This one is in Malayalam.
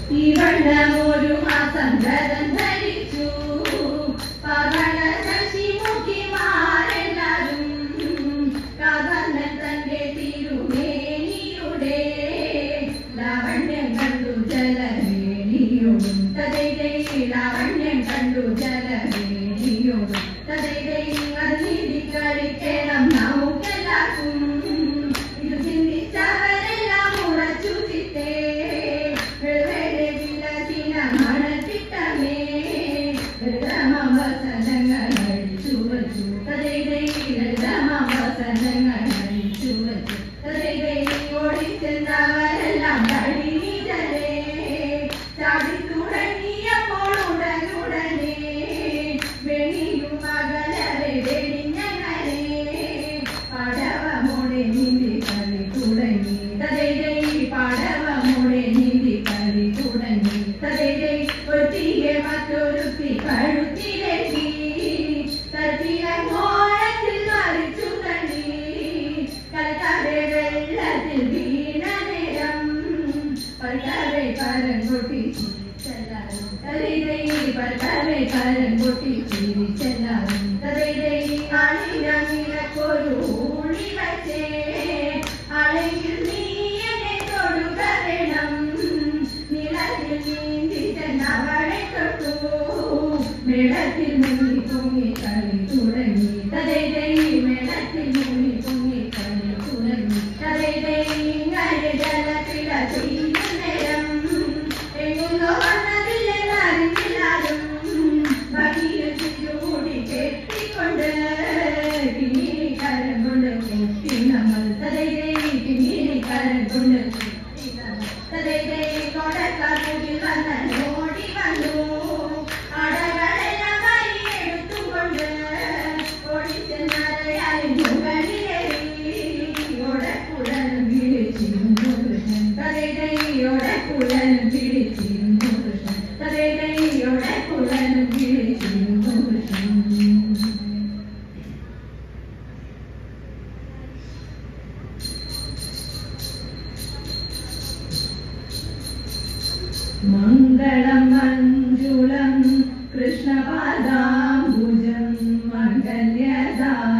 ഈ വണ്ണമൊരു മാസം വ്രതം ധരിച്ചു പവന ശശിമുഖിമാരെല്ലാരും കാതന്നൻ തന്റെ തിരുമേനിയുടെ ലാവണ്യം കണ്ടു ജലവേണിയോടും തതൈതൈ ലാവണ്യം കണ്ടു ജലവേണിയോടും തതൈതൈ അത് നീതി കളിക്കണം നമുക്കെല്ലാവർക്കും ഇത് ചിന്തിച്ചവരെല്ലാം ഉറച്ചു ചിത്തേ മണത്തിട്ടമേ വസനങ്ങൾ അഴിച്ചു വച്ചു തതൈതൈ വസനങ്ങൾ അഴിച്ചു വച്ചു തതൈതൈ ഓടിച്ചെന്നവരെല്ലാം കഴിയിടലേ ചാടി തുടങ്ങിയപ്പോൾ ഉടനുടനെ വെളിയും മകളരെ വെടിഞ്ഞങ്ങനെ പടവമോടെ നീന്തി കളി തുടങ്ങി തതൈതൈ പടവമോടെ നീന്തി കളി തുടങ്ങി തതൈതൈ ഒത്തിയെ മറ്റൊരുത്തി കഴുത്തിലെത്തി തത്തിലങ്ങോളത്തിൽ മറിച്ചു തള്ളി കലക്കാതെ വെള്ളത്തിൽ വീണ നേരം പൽക്കാതെ പരം കൊട്ടി ചിരിച്ചെല്ലാരും തതൈതൈ പൽക്കാതെ പരം കൊട്ടി ചിരിച്ചെല്ലാരും തതൈതൈ ആളിനൊരു ഊഴി വച്ചേ ആളെങ്കിൽ നീ എന്നെ തൊടുക വേണം നിലത്തിൽ നീന്തി ചെന്നവളെ തൊട്ടു മേളത്തിൽ മുങ്ങി പൊങ്ങി കളി തുടങ്ങി തതൈതൈ മേളത്തിൽ മുങ്ങി പൊങ്ങി കളി തുടങ്ങി തതൈതൈ ഇങ്ങനെ ജലത്തില ചെയ്യുന്ന നേരം എങ്ങുന്നോ വന്നതില്ലെന്നറിഞ്ഞില്ലാരും ഭംഗിയിൽ ചുറ്റുകൂടി കെട്ടിക്കൊണ്ട് പിന്നീടിക്കാരൻ കൊണ്ട് കെട്ടി നമ്മൾ തതൈതൈ പിന്നീടിക്കാരൻ കൊണ്ട് കെട്ടി നമ്മൾ തതൈതൈ കൊടക്കാട്ടിൽ വന്ന ഓടി വന്നു അടകളെല്ലാം കൈയെടുത്തുകൊണ്ട് ഓടിച്ചെന്നറിയാലും മുകളിലേറി ഓടക്കുഴലും പിടിച്ചിരുന്നു കൃഷ്ണൻ തതൈതൈ ഓടക്കുഴലും പിടിച്ചിരുന്നു കൃഷ്ണൻ തതൈതൈ ഓടക്കുഴലും പിടിച്ചിരുന്നു കൃഷ്ണൻ മംഗളം മഞ്ജുളം കൃഷ്ണപാദാംബുജം മംഗല്യദാ